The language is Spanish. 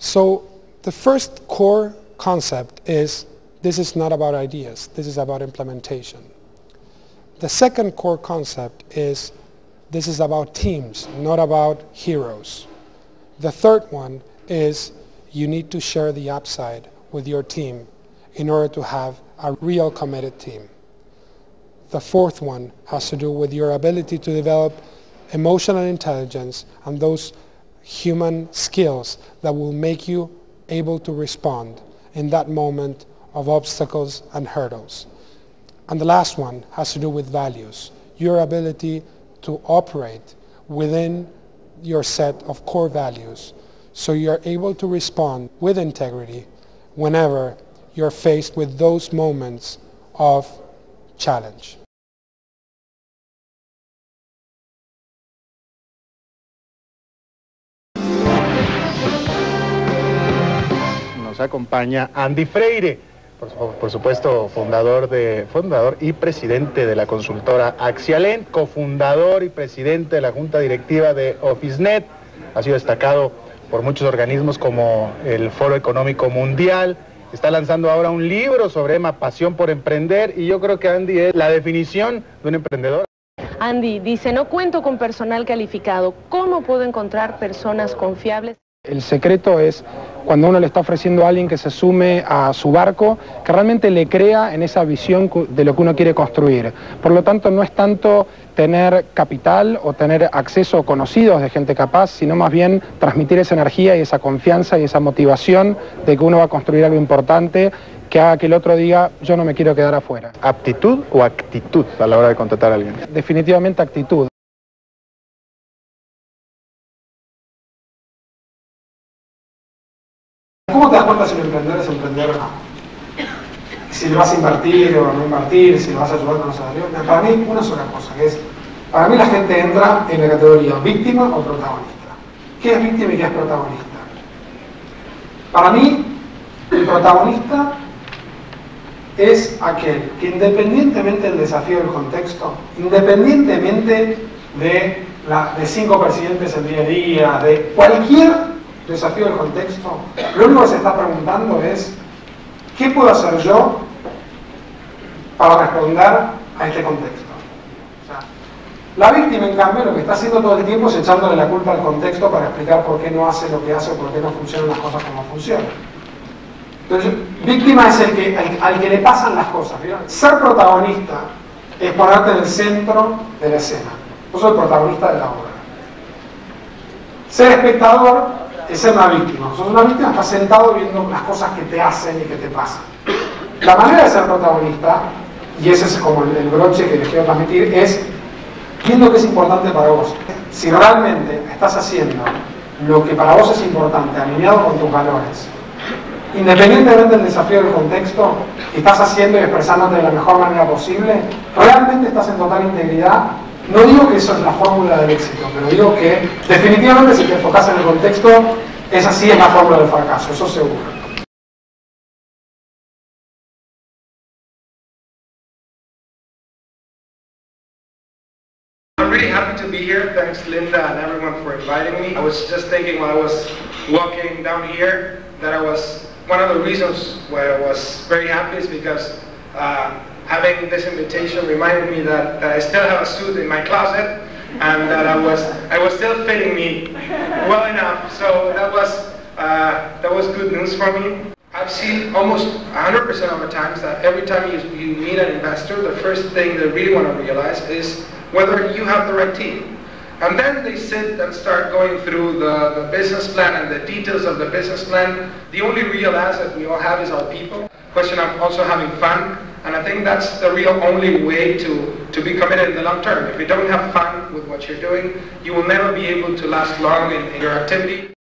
So the first core concept is this is not about ideas, this is about implementation. The second core concept is this is about teams, not about heroes. The third one is you need to share the upside with your team in order to have a real committed team. The fourth one has to do with your ability to develop emotional intelligence and those human skills that will make you able to respond in that moment of obstacles and hurdles. And the last one has to do with values, your ability to operate within your set of core values so you're able to respond with integrity whenever you're faced with those moments of challenge. Nos acompaña Andy Freire, por supuesto fundador y presidente de la consultora Axialent, cofundador y presidente de la junta directiva de OfficeNet. Ha sido destacado por muchos organismos como el Foro Económico Mundial. Está lanzando ahora un libro sobre pasión por emprender, y yo creo que Andy es la definición de un emprendedor. Andy dice, no cuento con personal calificado. ¿Cómo puedo encontrar personas confiables? El secreto es cuando uno le está ofreciendo a alguien que se sume a su barco, que realmente le crea en esa visión de lo que uno quiere construir. Por lo tanto, no es tanto tener capital o tener acceso a conocidos de gente capaz, sino más bien transmitir esa energía y esa confianza y esa motivación de que uno va a construir algo importante que haga que el otro diga, yo no me quiero quedar afuera. ¿Aptitud o actitud a la hora de contratar a alguien? Definitivamente actitud. ¿Cómo te das cuenta si un emprendedor es emprendedor o no? Si le vas a invertir o no invertir, si le vas a ayudar con los salarios. Para mí, una sola cosa, que es, para mí la gente entra en la categoría víctima o protagonista. ¿Qué es víctima y qué es protagonista? Para mí, el protagonista es aquel que independientemente del desafío del contexto, independientemente de 5 presidentes el día a día, de cualquier desafío del contexto, lo único que se está preguntando es ¿qué puedo hacer yo para responder a este contexto? O sea, la víctima, en cambio, lo que está haciendo todo el tiempo es echándole la culpa al contexto para explicar por qué no hace lo que hace o por qué no funcionan las cosas como funcionan. Entonces, víctima es al que le pasan las cosas. ¿Vieron? Ser protagonista es ponerte en el centro de la escena. Yo soy el protagonista de la obra. Ser espectador es ser una víctima. Sos una víctima, estás sentado viendo las cosas que te hacen y que te pasan. La manera de ser protagonista, y ese es como el broche que les quiero transmitir, es viendo qué es importante para vos. Si realmente estás haciendo lo que para vos es importante, alineado con tus valores, independientemente del desafío del contexto, estás haciendo y expresándote de la mejor manera posible, realmente estás en total integridad. No digo que eso es la fórmula del éxito, pero digo que definitivamente si te enfocas en el contexto, esa sí es la fórmula del fracaso, eso seguro. I'm really happy to be here. Thanks Linda and everyone for inviting me. I was just thinking while I was walking down here that one of the reasons why I was very happy is because having this invitation reminded me that I still have a suit in my closet and that I was still fitting me well enough. So that was good news for me. I've seen almost 100% of the times that every time you meet an investor, the first thing they really want to realize is whether you have the right team. And then they sit and start going through the business plan and the details of the business plan. The only real asset we all have is our people. Question of also having fun. And I think that's the real only way to be committed in the long term. If you don't have fun with what you're doing, you will never be able to last long in your activity.